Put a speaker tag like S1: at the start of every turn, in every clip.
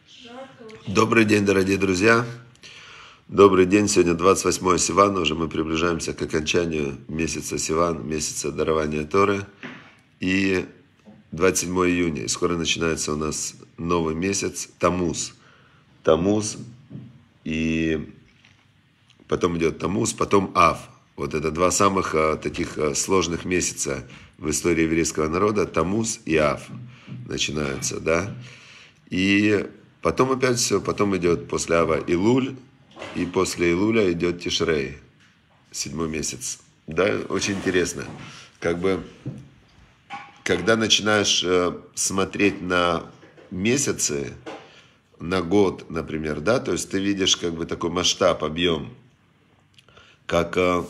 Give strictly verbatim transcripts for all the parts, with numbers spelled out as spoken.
S1: Добрый день, дорогие друзья. Добрый день. Сегодня двадцать восьмое Сивана. Уже мы приближаемся к окончанию месяца Сиван, месяца дарования Торы. И двадцать седьмое июня. И скоро начинается у нас новый месяц Тамуз. Тамуз. И потом идет Тамуз, потом Ав. Вот это два самых а, таких а, сложных месяца в истории еврейского народа. Тамуз и Ав начинаются, да. И потом опять все, потом идет после Ава Илуль, и после Илуля идет Тишрей, седьмой месяц. Да, очень интересно. Как бы, когда начинаешь э, смотреть на месяцы, на год, например, да, то есть ты видишь как бы такой масштаб, объем, как э,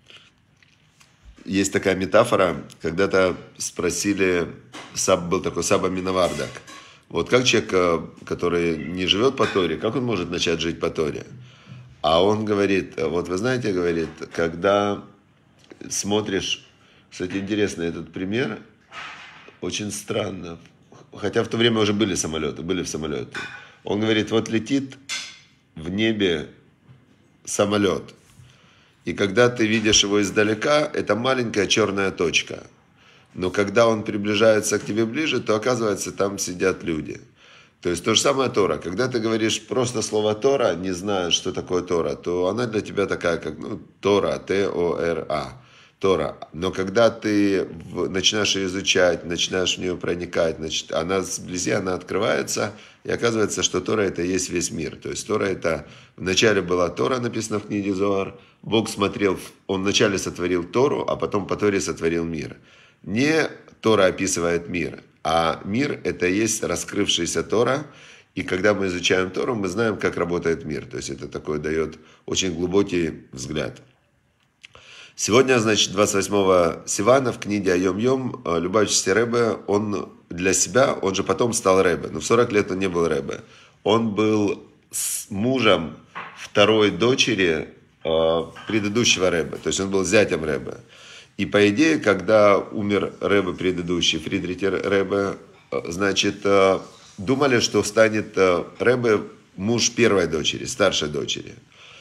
S1: есть такая метафора, когда-то спросили, саб, был такой Саба Миновардак, вот как человек, который не живет по Торе, как он может начать жить по Торе? А он говорит, вот вы знаете, говорит, когда смотришь, кстати, интересно этот пример, очень странно, хотя в то время уже были самолеты, были в самолеты. Он говорит, вот летит в небе самолет, и когда ты видишь его издалека, это маленькая черная точка. Но когда он приближается к тебе ближе, то оказывается, там сидят люди. То есть то же самое Тора. Когда ты говоришь просто слово Тора, не зная, что такое Тора, то она для тебя такая, как ну, Тора, Т О Р А. Тора. Но когда ты начинаешь ее изучать, начинаешь в нее проникать, значит, она вблизи, она открывается, и оказывается, что Тора это и есть весь мир. То есть Тора это, вначале была Тора, написано в книге Зоар, Бог смотрел, Он вначале сотворил Тору, а потом по Торе сотворил мир. Не Тора описывает мир, а мир это и есть раскрывшаяся Тора, и когда мы изучаем Тору, мы знаем, как работает мир. То есть это такой дает очень глубокий взгляд. Сегодня, значит, двадцать восьмого Сивана в книге Айом-Йом Любавичский Ребе, он для себя, он же потом стал Ребе, но в сорок лет он не был Ребе. Он был с мужем второй дочери предыдущего Ребе, то есть он был зятем Ребе. И по идее, когда умер Ребе предыдущий, Фридрих Ребе, значит, думали, что станет Ребе муж первой дочери, старшей дочери.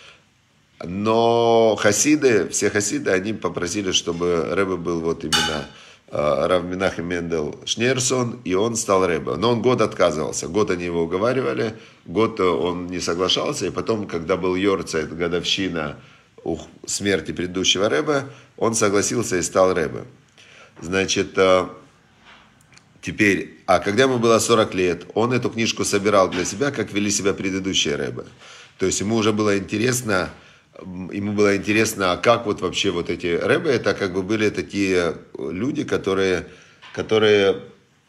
S1: Но хасиды, все хасиды, они попросили, чтобы Ребе был вот именно Рав Менахем Мендел Шнейрсон, и он стал Ребе. Но он год отказывался, год они его уговаривали, год он не соглашался, и потом, когда был Йорцайт, годовщина смерти предыдущего Ребе, он согласился и стал Ребе. Значит, теперь, а когда ему было сорок лет, он эту книжку собирал для себя, как вели себя предыдущие Ребе. То есть ему уже было интересно, ему было интересно, а как вот вообще вот эти Ребе, это как бы были такие люди, которые, которые,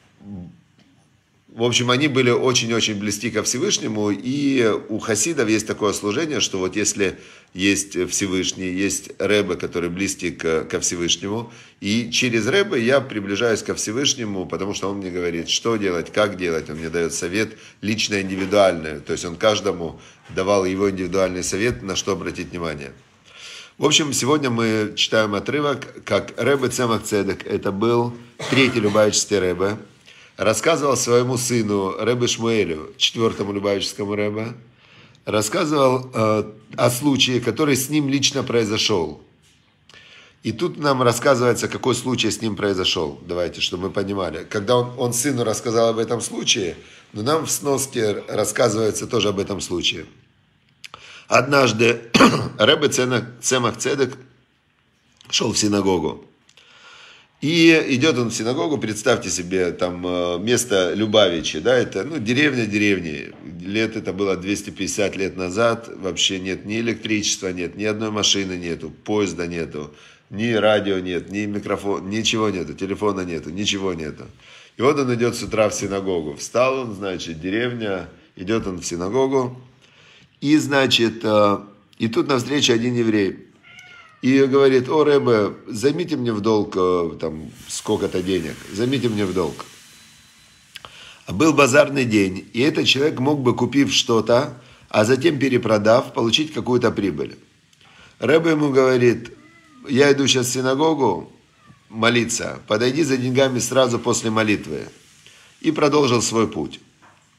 S1: в общем, они были очень-очень близки ко Всевышнему, и у хасидов есть такое служение, что вот если есть Всевышний, есть Ребе, который близки к, ко Всевышнему, и через Ребе я приближаюсь ко Всевышнему, потому что он мне говорит, что делать, как делать, он мне дает совет лично индивидуальный, то есть он каждому давал его индивидуальный совет, на что обратить внимание. В общем, сегодня мы читаем отрывок, как Ребе Цемах Цедек, это был третий Любавичский Ребе, рассказывал своему сыну Ребе Шмуэлю, четвертому Любавическому Ребе, рассказывал э, о случае, который с ним лично произошел. И тут нам рассказывается, какой случай с ним произошел. Давайте, чтобы мы понимали. Когда он, он сыну рассказал об этом случае, но нам в сноске рассказывается тоже об этом случае. Однажды Ребе Цемах Цедек шел в синагогу. И идет он в синагогу, представьте себе, там место Любавичи, да, это, ну, деревня деревни, лет это было двести пятьдесят лет назад, вообще нет ни электричества, нет, ни одной машины нету, поезда нету, ни радио нет, ни микрофон, ничего нету, телефона нету, ничего нету. И вот он идет с утра в синагогу, встал он, значит, деревня, идет он в синагогу, и, значит, и тут навстречу один еврей. И говорит, о, Ребе, займите мне в долг там сколько-то денег, займите мне в долг. Был базарный день, и этот человек мог бы, купив что-то, а затем перепродав, получить какую-то прибыль. Ребе ему говорит, я иду сейчас в синагогу молиться, подойди за деньгами сразу после молитвы. И продолжил свой путь.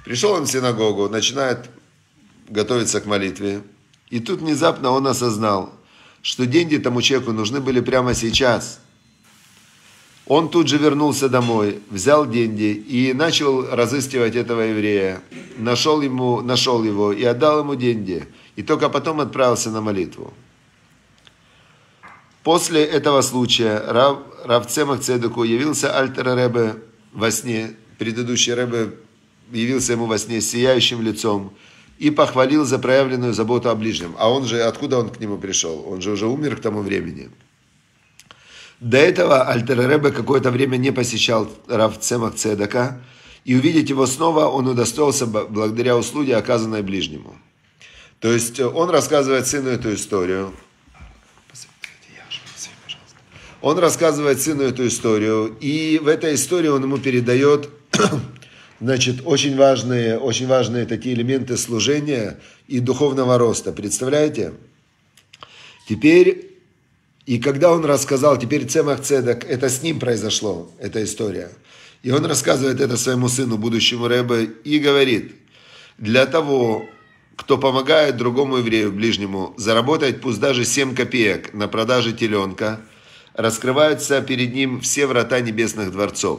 S1: Пришел он в синагогу, начинает готовиться к молитве. И тут внезапно он осознал, что деньги тому человеку нужны были прямо сейчас. Он тут же вернулся домой, взял деньги и начал разыскивать этого еврея. Нашел, ему, нашел его и отдал ему деньги. И только потом отправился на молитву. После этого случая Рав, Рав Цемах Цедеку явился Альтер Ребе во сне. Предыдущий Ребе явился ему во сне с сияющим лицом и похвалил за проявленную заботу о ближнем. А он же, откуда он к нему пришел? Он же уже умер к тому времени. До этого Альтер Ребе какое-то время не посещал Рав Цемах Цедека, и увидеть его снова он удостоился благодаря услуге, оказанной ближнему. То есть он рассказывает сыну эту историю. Он рассказывает сыну эту историю, и в этой истории он ему передает, значит, очень важные, очень важные такие элементы служения и духовного роста. Представляете? Теперь, и когда он рассказал, теперь Цемах Цедек, это с ним произошло, эта история. И он рассказывает это своему сыну, будущему Ребе, и говорит, для того, кто помогает другому еврею, ближнему, заработать пусть даже семь копеек на продаже теленка, раскрываются перед ним все врата небесных дворцов.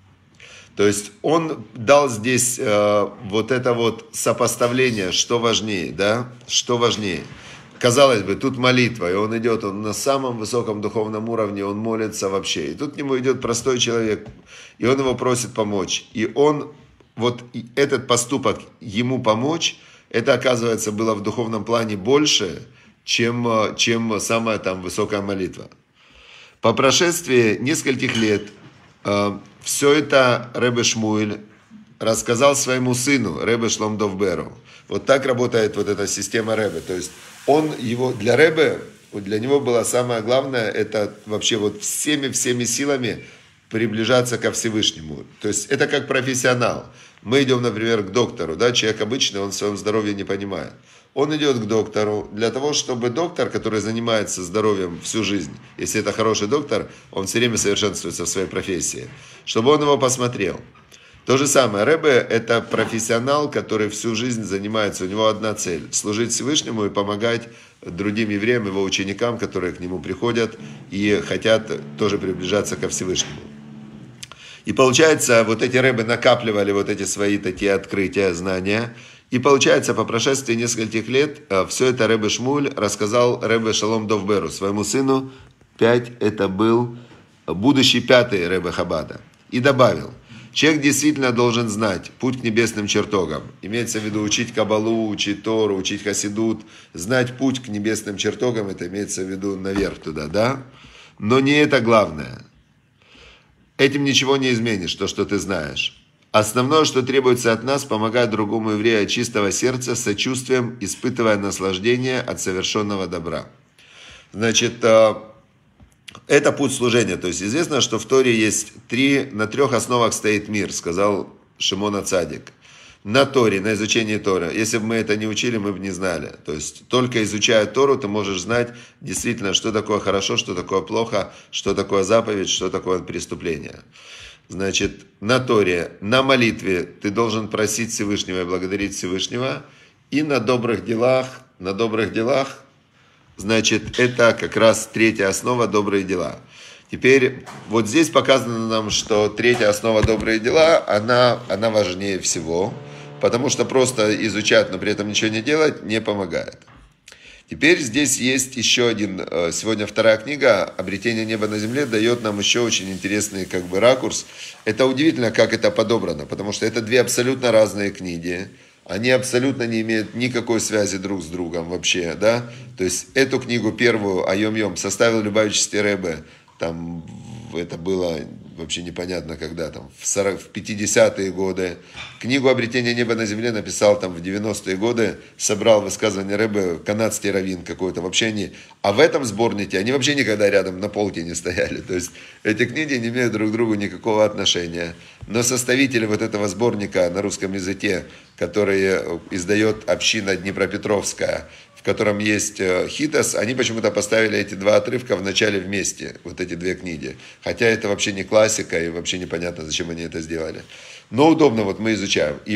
S1: То есть он дал здесь э, вот это вот сопоставление, что важнее, да, что важнее. Казалось бы, тут молитва, и он идет, он на самом высоком духовном уровне, он молится вообще. И тут к нему идет простой человек, и он его просит помочь. И он, вот этот поступок ему помочь, это, оказывается, было в духовном плане больше, чем, чем самая там высокая молитва. По прошествии нескольких лет э, все это Ребе Шмуэль рассказал своему сыну, Ребе Шлом Дов Беру. Вот так работает вот эта система Ребе. То есть он его, для Ребе, для него было самое главное, это вообще вот всеми-всеми силами приближаться ко Всевышнему. То есть это как профессионал. Мы идем, например, к доктору, да, человек обычный, он в своем здоровье не понимает. Он идет к доктору для того, чтобы доктор, который занимается здоровьем всю жизнь, если это хороший доктор, он все время совершенствуется в своей профессии, чтобы он его посмотрел. То же самое, Ребе – это профессионал, который всю жизнь занимается, у него одна цель – служить Всевышнему и помогать другим евреям, его ученикам, которые к нему приходят и хотят тоже приближаться ко Всевышнему. И получается, вот эти Ребе накапливали вот эти свои такие открытия, знания. И получается, по прошествии нескольких лет, все это Ребе Шмуль рассказал Ребе Шалом Дов Беру, своему сыну. Пять, это был будущий пятый Ребе Хабада. И добавил, человек действительно должен знать путь к небесным чертогам. Имеется в виду учить Кабалу, учить Тору, учить Хасидут. Знать путь к небесным чертогам, это имеется в виду наверх туда, да? Но не это главное. Этим ничего не изменишь, то, что ты знаешь. Основное, что требуется от нас, помогать другому еврею от чистого сердца, с сочувствием, испытывая наслаждение от совершенного добра. Значит, это путь служения. То есть известно, что в Торе есть три, на трех основах стоит мир, сказал Шимон ха-Цадик. На Торе, на изучении Торы. Если бы мы это не учили, мы бы не знали. То есть только изучая Тору, ты можешь знать действительно, что такое хорошо, что такое плохо, что такое заповедь, что такое преступление. Значит, на Торе, на молитве ты должен просить Всевышнего и благодарить Всевышнего. И на добрых делах, на добрых делах, значит, это как раз третья основа – добрые дела. Теперь вот здесь показано нам, что третья основа – добрые дела, она, она важнее всего, потому что просто изучать, но при этом ничего не делать, не помогает. Теперь здесь есть еще один, сегодня вторая книга «Обретение неба на земле» дает нам еще очень интересный как бы ракурс. Это удивительно, как это подобрано, потому что это две абсолютно разные книги. Они абсолютно не имеют никакой связи друг с другом вообще, да. То есть эту книгу первую «Айом-Йом» составил Любавический Ребе, там это было вообще непонятно когда, там в, сорок, в пятидесятые годы. Книгу «Обретение неба на земле» написал там в девяностые годы, собрал высказывания Ребе, канадский раввин какой-то, вообще они. А в этом сборнике они вообще никогда рядом на полке не стояли. То есть эти книги не имеют друг к другу никакого отношения. Но составители вот этого сборника на русском языке, который издает община Днепропетровская, в котором есть Хитос, они почему-то поставили эти два отрывка в начале вместе, вот эти две книги. Хотя это вообще не классика, и вообще непонятно, зачем они это сделали. Но удобно, вот мы изучаем. И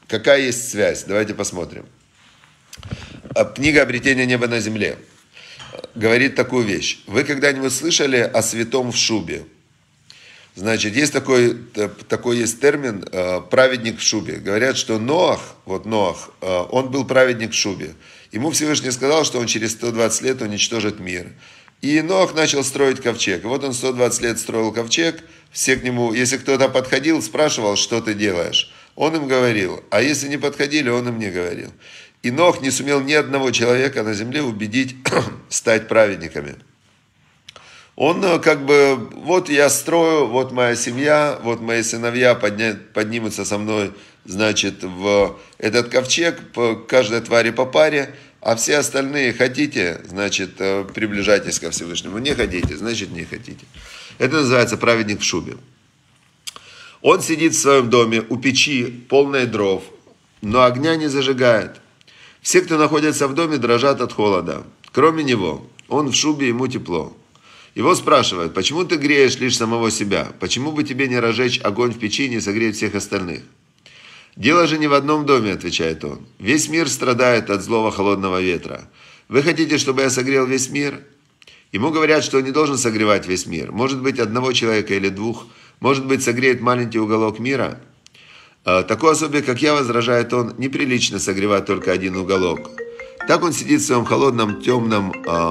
S1: какая есть связь? Давайте посмотрим. Книга «Обретение неба на земле» говорит такую вещь. Вы когда-нибудь слышали о святом в шубе? Значит, есть такой, такой есть термин «праведник в шубе». Говорят, что Ноах, вот Ноах, он был праведник в шубе. Ему Всевышний сказал, что он через сто двадцать лет уничтожит мир. И Ноах начал строить ковчег. И вот он сто двадцать лет строил ковчег. Все к нему, если кто-то подходил, спрашивал, что ты делаешь. Он им говорил. А если не подходили, он им не говорил. И Ноах не сумел ни одного человека на земле убедить стать праведниками. Он как бы, вот я строю, вот моя семья, вот мои сыновья подня, поднимутся со мной, значит, в этот ковчег, по каждой твари по паре, а все остальные хотите, значит, приближайтесь ко Всевышнему. Не хотите, значит, не хотите. Это называется праведник в шубе. Он сидит в своем доме у печи, полной дров, но огня не зажигает. Все, кто находится в доме, дрожат от холода. Кроме него, он в шубе, ему тепло. Его спрашивают, почему ты греешь лишь самого себя? Почему бы тебе не разжечь огонь в печи и не согреть всех остальных? Дело же не в одном доме, отвечает он. Весь мир страдает от злого холодного ветра. Вы хотите, чтобы я согрел весь мир? Ему говорят, что он не должен согревать весь мир. Может быть, одного человека или двух. Может быть, согреет маленький уголок мира. Такой особе, как я, возражает он, неприлично согревать только один уголок. Так он сидит в своем холодном, темном...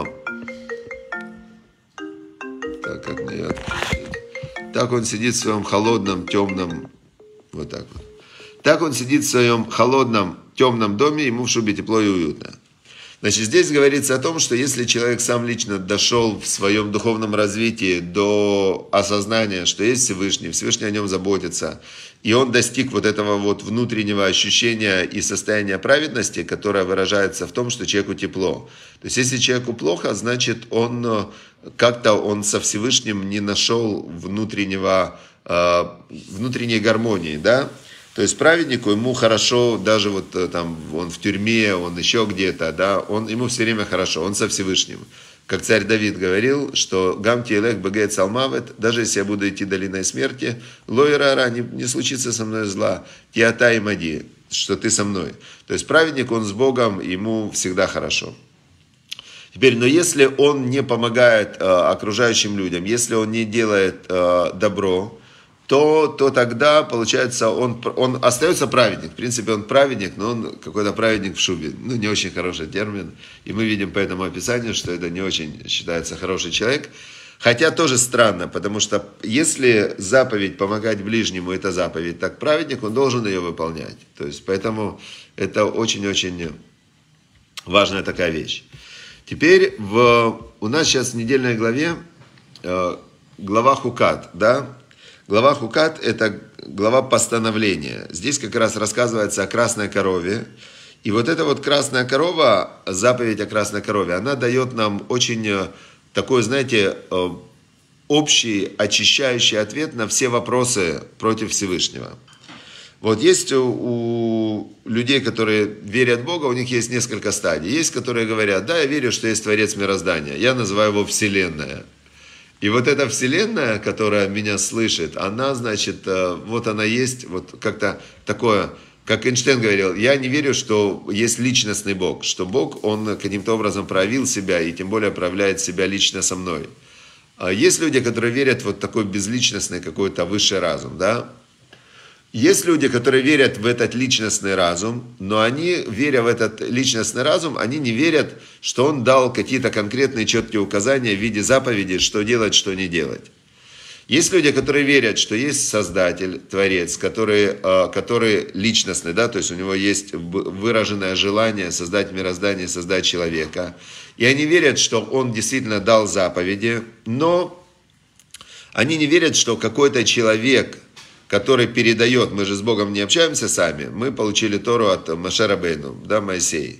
S1: Так, как мне ее отключить? Так он сидит в своем холодном, темном... Вот так вот. Так он сидит в своем холодном, темном доме, ему в шубе тепло и уютно. Значит, здесь говорится о том, что если человек сам лично дошел в своем духовном развитии до осознания, что есть Всевышний, Всевышний о нем заботится, и он достиг вот этого вот внутреннего ощущения и состояния праведности, которое выражается в том, что человеку тепло. То есть, если человеку плохо, значит, он как-то он со Всевышним не нашел внутреннего, внутренней гармонии, да? То есть праведнику ему хорошо, даже вот там он в тюрьме, он еще где-то, да, он, ему все время хорошо, он со Всевышним. Как царь Давид говорил, что «Гам тиэлех бэгэт салмавет», даже если я буду идти долиной смерти, «Лойрара», не, не случится со мной зла, «Тиата и мади», что ты со мной. То есть праведник, он с Богом, ему всегда хорошо. Теперь, но если он не помогает э, окружающим людям, если он не делает э, добро, То, то тогда, получается, он, он остается праведник. В принципе, он праведник, но он какой-то праведник в шубе. Ну, не очень хороший термин. И мы видим по этому описанию, что это не очень считается хороший человек. Хотя тоже странно, потому что если заповедь помогать ближнему, это заповедь, так праведник, он должен ее выполнять. То есть, поэтому это очень-очень важная такая вещь. Теперь в, у нас сейчас в недельной главе э, глава Хукат, да? Глава Хукат – это глава постановления. Здесь как раз рассказывается о красной корове. И вот эта вот красная корова, заповедь о красной корове, она дает нам очень такой, знаете, общий, очищающий ответ на все вопросы против Всевышнего. Вот есть у, у людей, которые верят в Бога, у них есть несколько стадий. Есть, которые говорят, да, я верю, что есть Творец мироздания. Я называю его Вселенная. И вот эта вселенная, которая меня слышит, она, значит, вот она есть, вот как-то такое, как Эйнштейн говорил, я не верю, что есть личностный Бог, что Бог, Он каким-то образом проявил себя и тем более проявляет себя лично со мной. Есть люди, которые верят в вот такой безличностный какой-то высший разум, да? Есть люди, которые верят в этот личностный разум, но они, веря в этот личностный разум, они не верят, что он дал какие-то конкретные четкие указания в виде заповедей, что делать, что не делать. Есть люди, которые верят, что есть Создатель, Творец, который, который личностный, да, то есть у него есть выраженное желание создать мироздание, создать человека. И они верят, что он действительно дал заповеди, но они не верят, что какой-то человек, который передает, мы же с Богом не общаемся сами, мы получили Тору от Моше Рабейну, да, Моисей.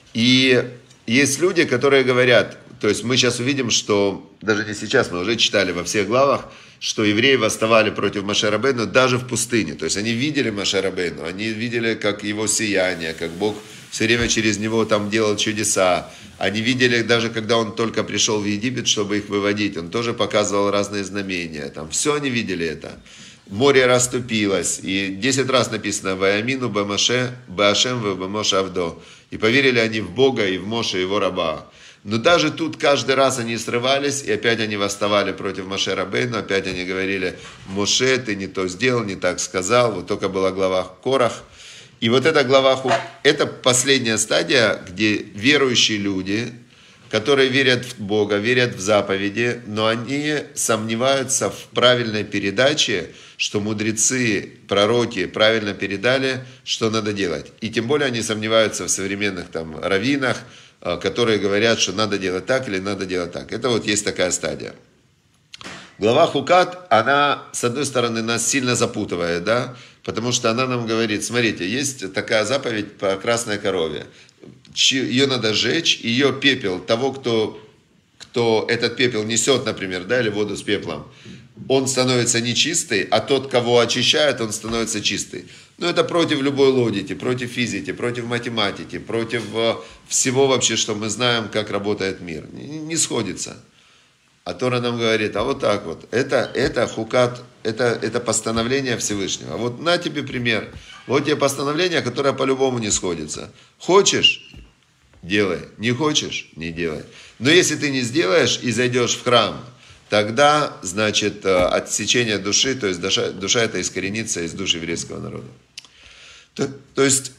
S1: И есть люди, которые говорят, то есть мы сейчас увидим, что, даже не сейчас, мы уже читали во всех главах, что евреи восставали против Моше Рабейну даже в пустыне. То есть они видели Моше Рабейну, они видели как его сияние, как Бог все время через него там делал чудеса. Они видели даже, когда он только пришел в Египет, чтобы их выводить, он тоже показывал разные знамения. Там все они видели это. море расступилось, и десять раз написано «Ваямину бамаше баашем вабамош авдо». И поверили они в Бога и в Моше, его раба. Но даже тут каждый раз они срывались, и опять они восставали против Моше Рабейну, опять они говорили: «Моше, ты не то сделал, не так сказал». Вот только была глава Корах. И вот эта глава, это последняя стадия, где верующие люди, которые верят в Бога, верят в заповеди, но они сомневаются в правильной передаче, что мудрецы, пророки правильно передали, что надо делать. И тем более они сомневаются в современных там раввинах, которые говорят, что надо делать так или надо делать так. Это вот есть такая стадия. Глава Хукат, она, с одной стороны, нас сильно запутывает, да, потому что она нам говорит: смотрите, есть такая заповедь по красной корове. Ее надо сжечь, ее пепел того, кто, кто этот пепел несет, например, да, или воду с пеплом, он становится нечистый, а тот, кого очищает, он становится чистый. Но это против любой логики, против физики, против математики, против всего вообще, что мы знаем, как работает мир. Не, не сходится. А Тора нам говорит: а вот так вот, это, это хукат, это, это постановление Всевышнего. Вот на тебе пример. Вот тебе постановление, которое по-любому не сходится. Хочешь – делай, не хочешь – не делай. Но если ты не сделаешь и зайдешь в храм, тогда, значит, отсечение души, то есть душа, душа это искоренится из души еврейского народа. То, то есть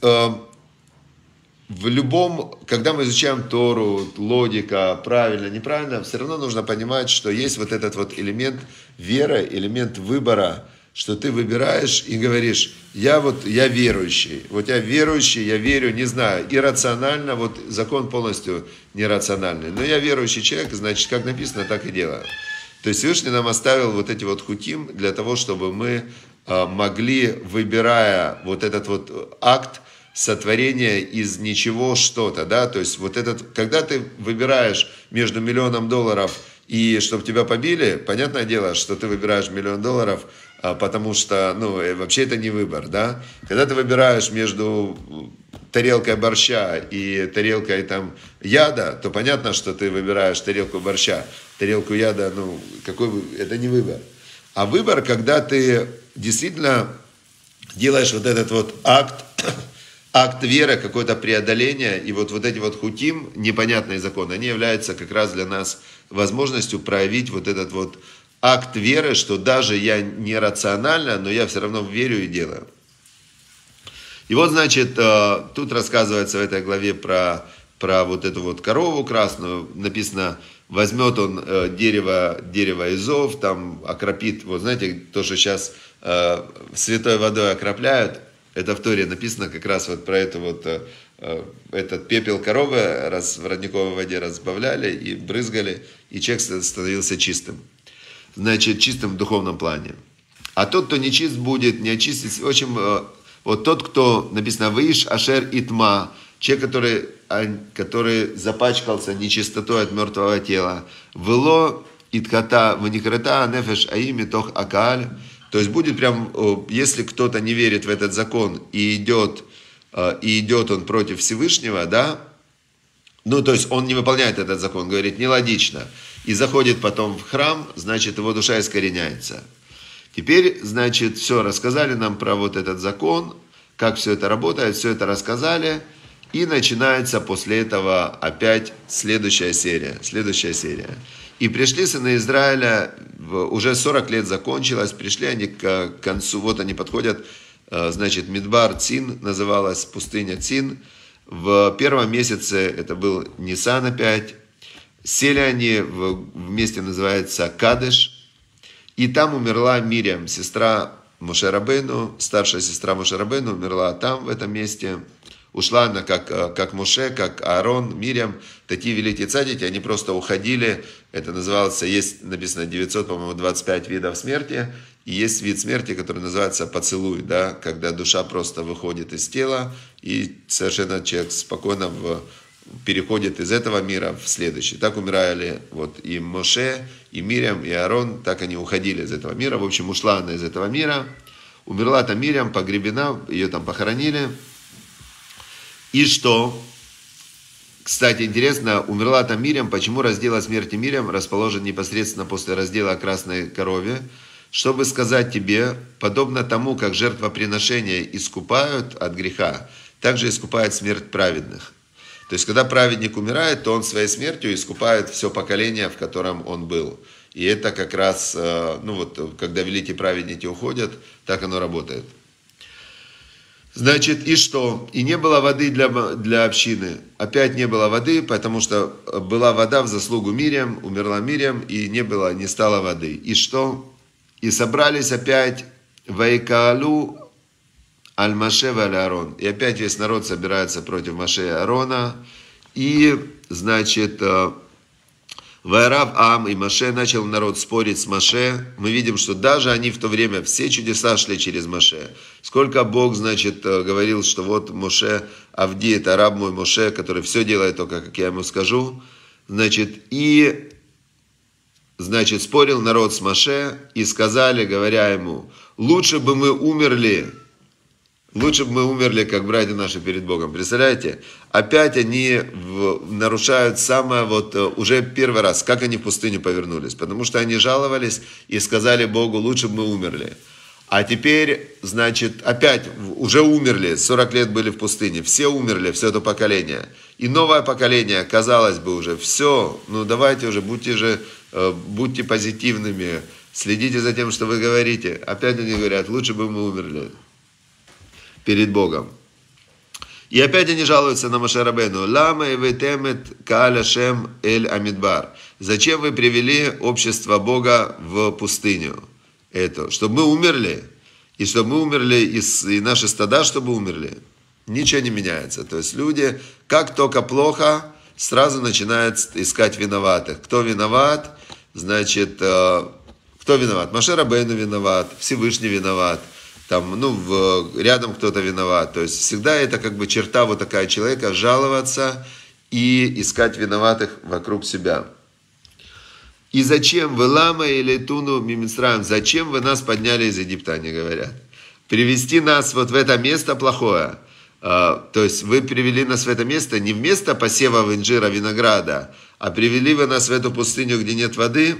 S1: в любом, когда мы изучаем Тору, логика, правильно, неправильно, все равно нужно понимать, что есть вот этот вот элемент веры, элемент выбора, что ты выбираешь и говоришь: я вот, я верующий, вот я верующий, я верю, не знаю, иррационально, вот закон полностью нерациональный, но я верующий человек, значит, как написано, так и делаю. То есть Всевышний нам оставил вот эти вот хуким для того, чтобы мы могли, выбирая вот этот вот акт сотворения из ничего что-то, да, то есть вот этот, когда ты выбираешь между миллионом долларов и чтобы тебя побили, понятное дело, что ты выбираешь миллион долларов, потому что, ну, вообще это не выбор, да. Когда ты выбираешь между тарелкой борща и тарелкой там яда, то понятно, что ты выбираешь тарелку борща, тарелку яда, ну, какой, это не выбор. А выбор, когда ты действительно делаешь вот этот вот акт, акт веры, какое-то преодоление, и вот, вот эти вот хутим, непонятные законы, они являются как раз для нас возможностью проявить вот этот вот акт веры, что даже я не рационально, но я все равно верю и делаю. И вот, значит, тут рассказывается в этой главе про, про вот эту вот корову красную, написано: возьмет он дерево, дерево изов, там окропит, вот знаете, то, что сейчас э, святой водой окропляют, это в Торе написано как раз вот про это вот, э, этот пепел коровы раз, в родниковой воде разбавляли и брызгали, и человек становился чистым. Значит, чистым в духовном плане. А тот, кто нечист будет, не очистится, в общем, э, вот тот, кто, написано, «Ваиш ашер итма», человек, который, который запачкался нечистотой от мертвого тела, «Вело итката ваникрата нефеш аими тох акаль». То есть будет прям, если кто-то не верит в этот закон и идет, и идет он против Всевышнего, да, ну, то есть он не выполняет этот закон, говорит, нелогично, и заходит потом в храм, значит, его душа искореняется. Теперь, значит, все, рассказали нам про вот этот закон, как все это работает, все это рассказали, и начинается после этого опять следующая серия, следующая серия. И пришли сыны Израиля, уже сорок лет закончилось, пришли они к концу, вот они подходят, значит, Мидбар Цин, называлась пустыня Цин. В первом месяце, это был Нисан опять, сели они в, в месте, называется Кадеш, и там умерла Мирьям, сестра Моше Рабейну, старшая сестра Моше Рабейну, умерла там, в этом месте. Ушла она как, как Моше, как Аарон, Мирьям, такие великие цадики, они просто уходили, это называется, есть написано девятьсот, по-моему, двадцать пять видов смерти, и есть вид смерти, который называется поцелуй, да, когда душа просто выходит из тела, и совершенно человек спокойно в, переходит из этого мира в следующий. Так умирали вот и Моше, и Мирьям, и Аарон, так они уходили из этого мира, в общем, ушла она из этого мира, умерла там Мирьям, погребена, ее там похоронили. И что, кстати, интересно, умерла там Мирьям, почему раздел о смерти Мирьям расположен непосредственно после раздела о красной корове? чтобы сказать тебе, подобно тому, как жертвоприношения искупают от греха, также искупает смерть праведных. То есть, когда праведник умирает, то он своей смертью искупает все поколение, в котором он был. И это как раз, ну вот, когда великие праведники уходят, так оно работает. Значит, и что? И не было воды для, для общины. Опять не было воды, потому что была вода в заслугу Мирьям, умерла Мирьям, и не было, не стало воды. И что? И собрались опять Ваикаалу аль-Маше валь-Аарон. И опять весь народ собирается против Маше и Аарона. И, значит, Вайрав Ам и Маше, начал народ спорить с Маше. Мы видим, что даже они в то время, все чудеса шли через Маше. Сколько Бог, значит, говорил, что вот Моше Авди, это раб мой Моше, который все делает только, как я ему скажу. Значит, и, значит, спорил народ с Маше и сказали, говоря ему, лучше бы мы умерли, лучше бы мы умерли, как братья наши перед Богом. Представляете? Опять они в, нарушают самое, вот уже первый раз, как они в пустыню повернулись. Потому что они жаловались и сказали Богу, лучше бы мы умерли. А теперь, значит, опять уже умерли, сорок лет были в пустыне. Все умерли, все это поколение. И новое поколение, казалось бы, уже все. Ну давайте уже, будьте же, будьте позитивными. Следите за тем, что вы говорите. Опять они говорят, лучше бы мы умерли перед Богом. И опять они жалуются на Моше Рабейну. Лама и ветемет кааля шем эль амидбар. Зачем вы привели общество Бога в пустыню? Это, чтобы мы умерли. И чтобы мы умерли, и, и наши стада, чтобы умерли. Ничего не меняется. То есть люди, как только плохо, сразу начинают искать виноватых. Кто виноват? Значит, кто виноват? Моше Рабейну виноват, Всевышний виноват. Там, ну, в, рядом кто-то виноват. То есть всегда это как бы черта вот такая человека, жаловаться и искать виноватых вокруг себя. И зачем вы лама или туну мимицраем? Зачем вы нас подняли из Египта, они говорят. Привести нас вот в это место плохое. А, то есть вы привели нас в это место не вместо посева инжира, винограда, а привели вы нас в эту пустыню, где нет воды.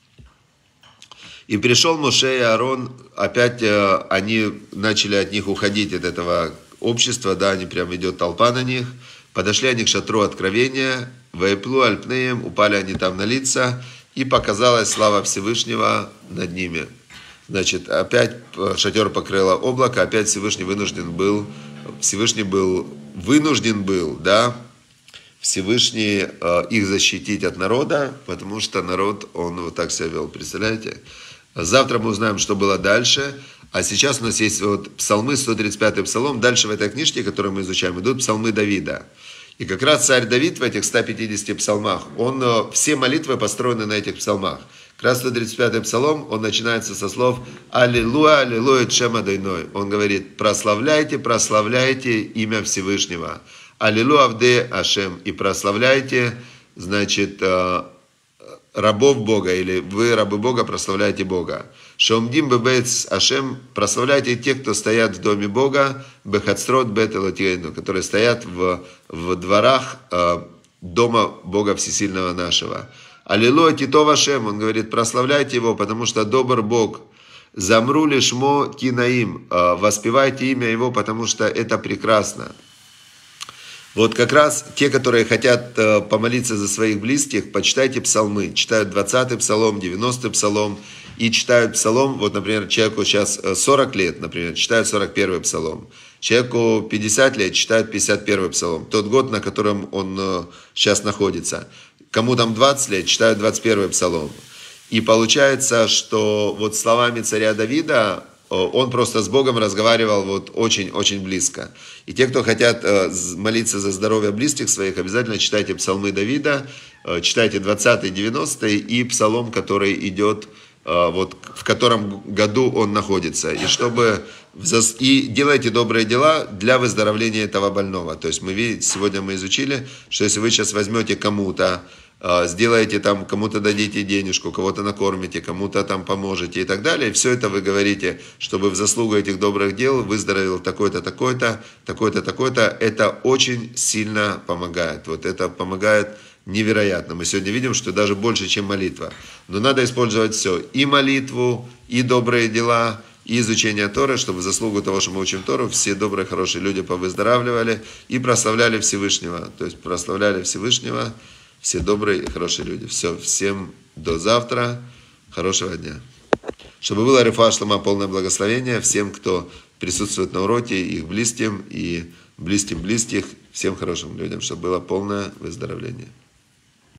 S1: И пришел Моше и Аарон, опять э, они начали от них уходить, от этого общества, да, они прям идет толпа на них. Подошли они к шатру откровения, вайплу альпнеем, упали они там на лица, и показалась слава Всевышнего над ними. Значит, опять шатер покрыло облако, опять Всевышний вынужден был, Всевышний был, вынужден был, да, Всевышний э, их защитить от народа, потому что народ, он вот так себя вел, представляете? Завтра мы узнаем, что было дальше. А сейчас у нас есть вот псалмы, сто тридцать пятый псалом. Дальше в этой книжке, которую мы изучаем, идут псалмы Давида. И как раз царь Давид в этих ста пятидесяти псалмах, он, все молитвы построены на этих псалмах. Как раз сто тридцать пятый псалом, он начинается со слов «Аллилуйя, аллилуйя, тшем адойной». Он говорит «Прославляйте, прославляйте имя Всевышнего». «Аллилуйя авде ашем». И прославляйте, значит, рабов Бога, или вы, рабы Бога, прославляйте Бога. Шомдим бебец ашем, прославляйте тех, кто стоят в доме Бога, бехацрот бет элотейну, которые стоят в, в дворах э, дома Бога Всесильного нашего. Аллилуйя титов ашем, он говорит, прославляйте его, потому что добр Бог. Замру лишмо кинаим, э, воспевайте имя его, потому что это прекрасно. Вот как раз те, которые хотят э, помолиться за своих близких, почитайте псалмы. Читают двадцатый псалом, девяностый псалом и читают псалом. Вот, например, человеку сейчас сорок лет, например, читают сорок первый псалом. Человеку пятьдесят лет, читают пятьдесят первый псалом. Тот год, на котором он э, сейчас находится. Кому там двадцать лет, читают двадцать первый псалом. И получается, что вот словами царя Давида, он просто с Богом разговаривал вот очень-очень близко. И те, кто хотят молиться за здоровье близких своих, обязательно читайте псалмы Давида, читайте двадцатый, девяностый и псалом, который идет, вот, в котором году он находится. И, чтобы, и делайте добрые дела для выздоровления этого больного. То есть мы видим, сегодня мы изучили, что если вы сейчас возьмете кому-то, сделаете там, кому-то дадите денежку, кого-то накормите, кому-то там поможете и так далее. И все это вы говорите, чтобы в заслугу этих добрых дел выздоровел такой-то, такой-то, такой-то, такой-то. Это очень сильно помогает. Вот это помогает невероятно. Мы сегодня видим, что даже больше, чем молитва. Но надо использовать все. И молитву, и добрые дела, и изучение Торы, чтобы в заслугу того, что мы учим Тору, все добрые, хорошие люди повыздоравливали и прославляли Всевышнего. То есть прославляли Всевышнего все добрые и хорошие люди. Все, всем до завтра. Хорошего дня. Чтобы было рефуа шлема, полное благословение всем, кто присутствует на уроке, их близким и близким близких, всем хорошим людям, чтобы было полное выздоровление.